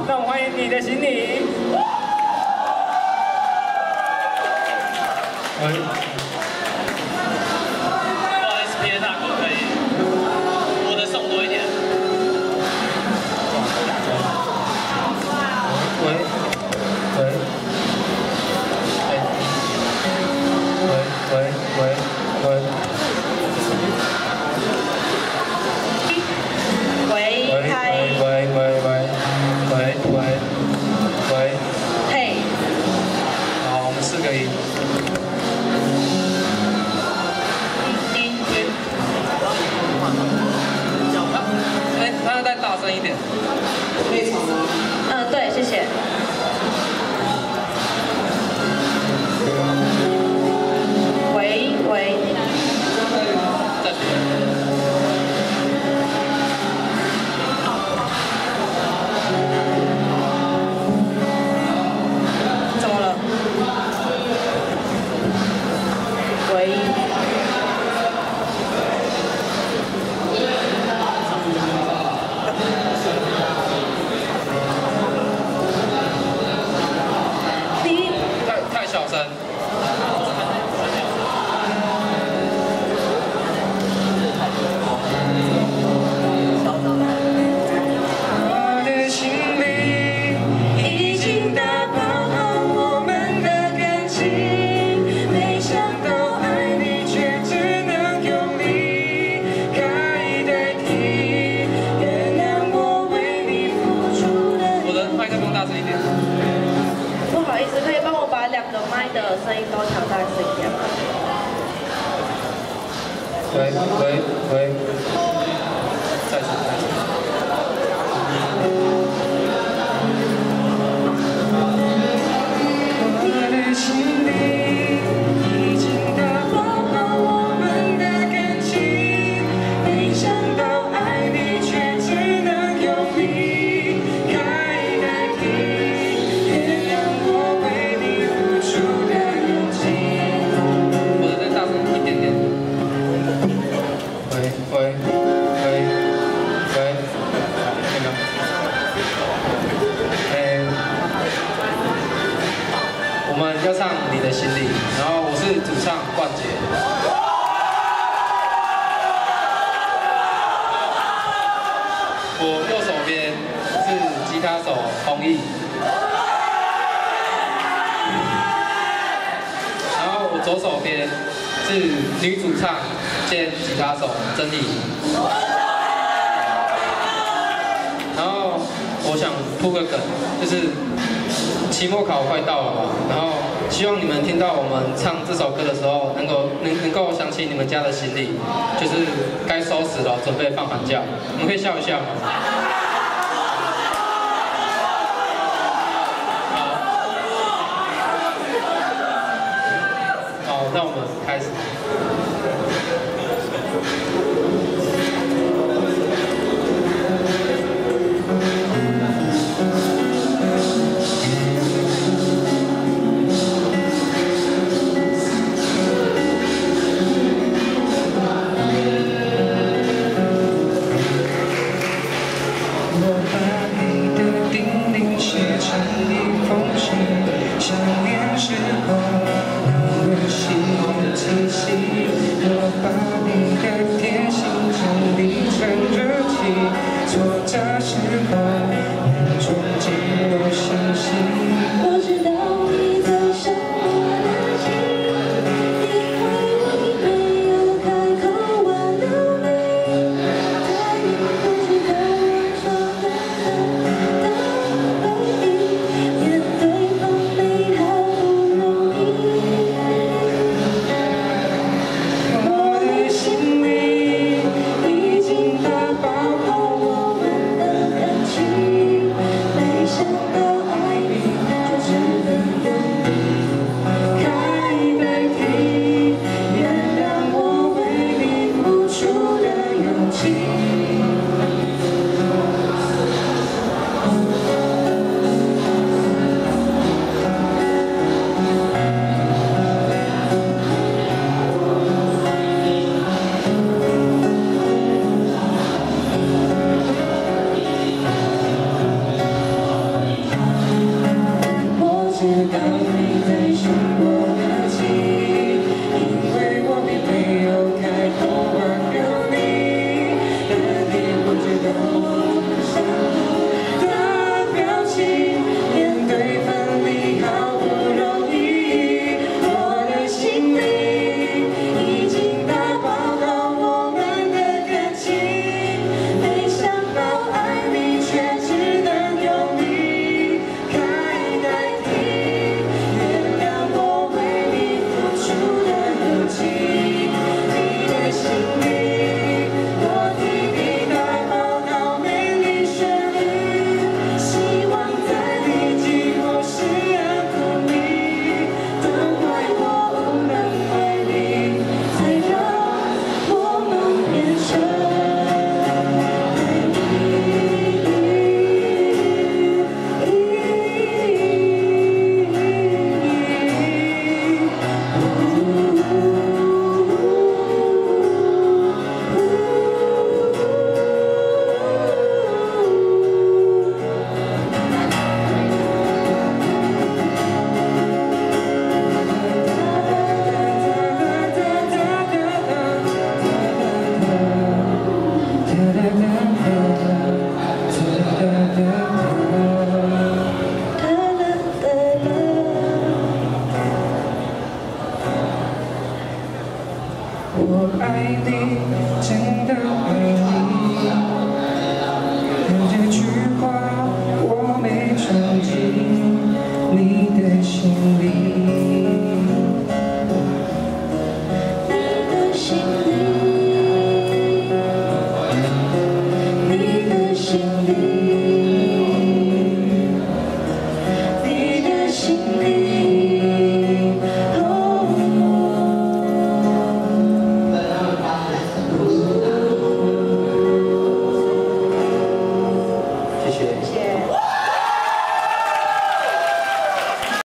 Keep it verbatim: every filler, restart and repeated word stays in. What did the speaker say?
让我们欢迎你的行李。喂。 嗯，对，谢谢。喂喂。怎么了？喂。 声音都调大声一点吗？ 喂喂喂，再次再次。我的心里已经打包好我们的感情，没想到爱你却只能用离开代替，原谅我为你付出的。 喂喂喂，那个，哎，我们要唱你的心里，然后我是主唱冠杰。我右手边是吉他手弘毅，然后我左手边是女主唱。 兼吉他手曾丽，然后我想铺个梗，就是期末考快到了嘛，然后希望你们听到我们唱这首歌的时候，能够能能够想起你们家的行李，就是该收拾了，准备放寒假，你们可以笑一下吗？好，好，那我们开始。 我知道